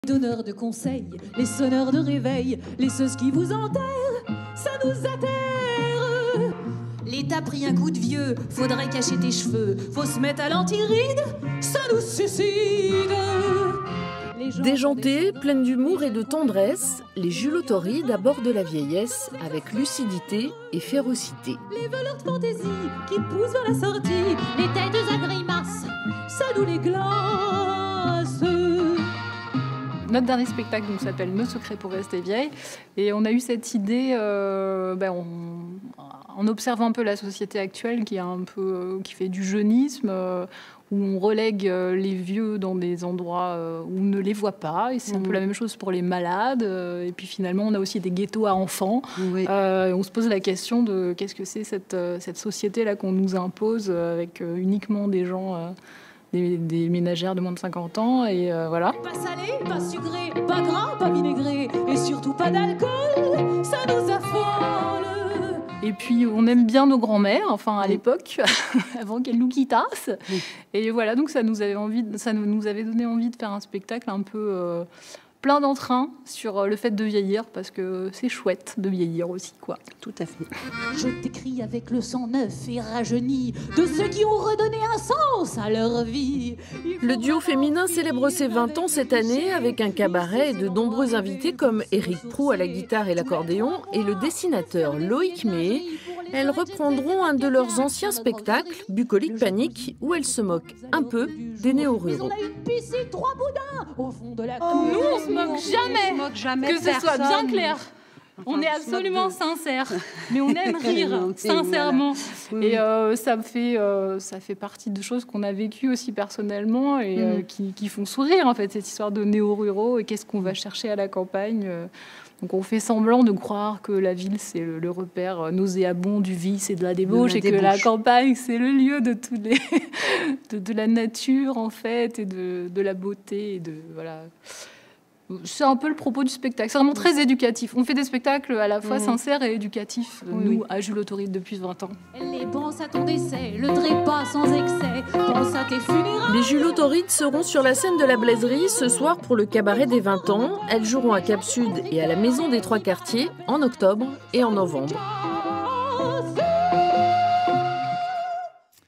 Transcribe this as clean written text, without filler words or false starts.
Donneurs de conseils, les sonneurs de réveil, les ceux qui vous enterrent, ça nous atterre. L'État pris un coup de vieux, faudrait cacher tes cheveux, faut se mettre à l'antiride, ça nous suicide. Déjantées, pleines d'humour et de tendresse, les Jules Autoride abordent la vieillesse avec lucidité et férocité. Les velours de fantaisie qui poussent vers la sortie, les têtes à grimaces, ça nous les glace. Notre dernier spectacle s'appelle Nos secrets pour rester vieille. Et on a eu cette idée, en observant un peu la société actuelle qui fait du jeunisme, où on relègue les vieux dans des endroits où on ne les voit pas. Et c'est un peu la même chose pour les malades. Et puis finalement, on a aussi des ghettos à enfants. Oui. On se pose la question de qu'est-ce que c'est cette société-là qu'on nous impose avec uniquement des gens... Des ménagères de moins de 50 ans, et voilà. Pas salé, pas sucré, pas gras, pas vinaigré, et surtout pas d'alcool, ça nous affole. Et puis on aime bien nos grands-mères, enfin à l'époque, avant qu'elles nous quittassent. Et voilà, donc ça nous avait donné envie de faire un spectacle un peu plein d'entrain sur le fait de vieillir, parce que c'est chouette de vieillir aussi, quoi. Tout à fait. Je t'écris avec le sang neuf et rajeuni de ceux qui ont redonné un sens à leur vie. Le duo féminin célèbre ses 20 ans cette année avec un cabaret et de nombreux invités comme Éric Proulx à la guitare et l'accordéon et le dessinateur Loïc Méhé. Elles reprendront un de leurs anciens spectacles, Bucolique Panique, où elles se moquent un peu des néo-ruraux. On a une piscine, 3 boudins au fond de la cour. Nous, on se moque jamais, que ce soit bien clair. On est absolument sincère, mais on aime rire sincèrement. Voilà. Et ça fait partie de choses qu'on a vécues aussi personnellement et qui font sourire, en fait, cette histoire de néo-ruraux et qu'est-ce qu'on va chercher à la campagne. Donc on fait semblant de croire que la ville, c'est le repère nauséabond du vice et de la débauche, et que la campagne, c'est le lieu de de la nature, en fait, et de la beauté. Et voilà. C'est un peu le propos du spectacle. C'est vraiment très éducatif. On fait des spectacles à la fois sincères et éducatifs, nous, à Jules Autoride, depuis 20 ans. Elle pense à ton décès, le trépas sans excès, pense à tes funérailles. Les Jules Autoride seront sur la scène de la Blaiserie ce soir pour le cabaret des 20 ans. Elles joueront à Cap Sud et à la Maison des Trois Quartiers en octobre et en novembre.